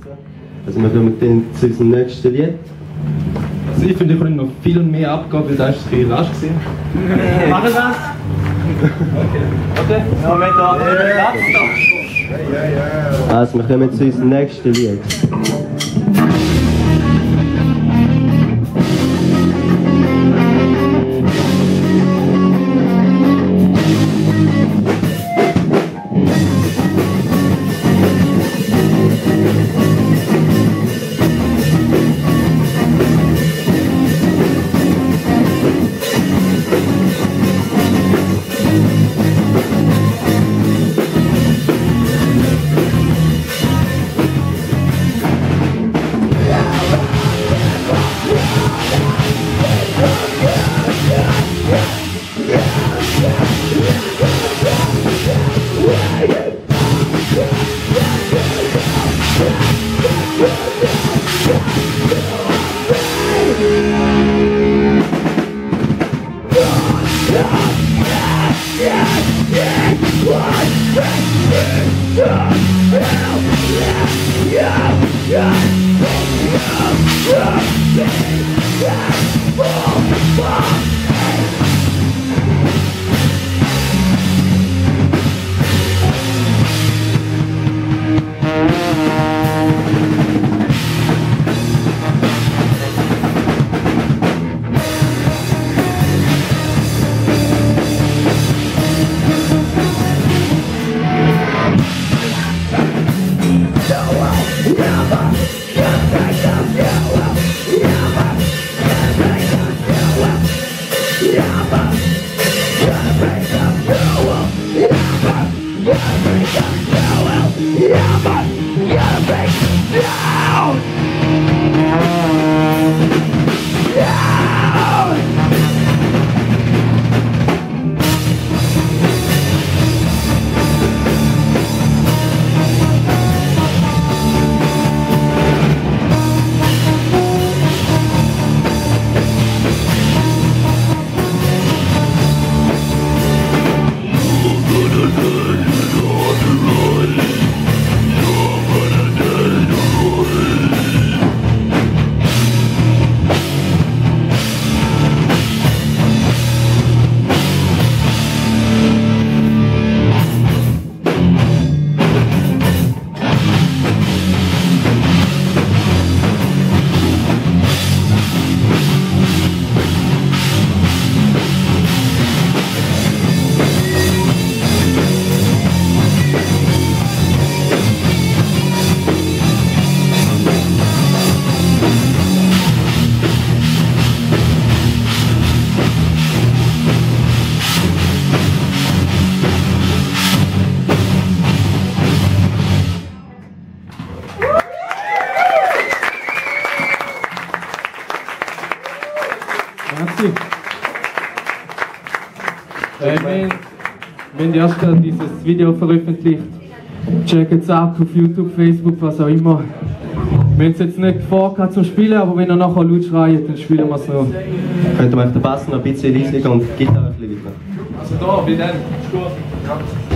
Also wir kommen dann zu unserem nächsten Lied. Also ich finde, ich könnte noch viel mehr abgehen, weil das ist ein bisschen rasch gewesen. Machen wir das? Okay. Ja, Moment, da. Also wir kommen zu unserem nächsten Lied. Wir haben erst gerade dieses Video veröffentlicht. Checkt es ab auf YouTube, Facebook, was auch immer. Wir haben es jetzt nicht vorgehabt zum Spielen, aber wenn ihr nachher laut schreit, dann spielen wir es noch. Könnt ihr auf den Bass noch ein bisschen leiser und die Gitarre ein bisschen weiter. Also da, bei dem. Ist gut. Ja.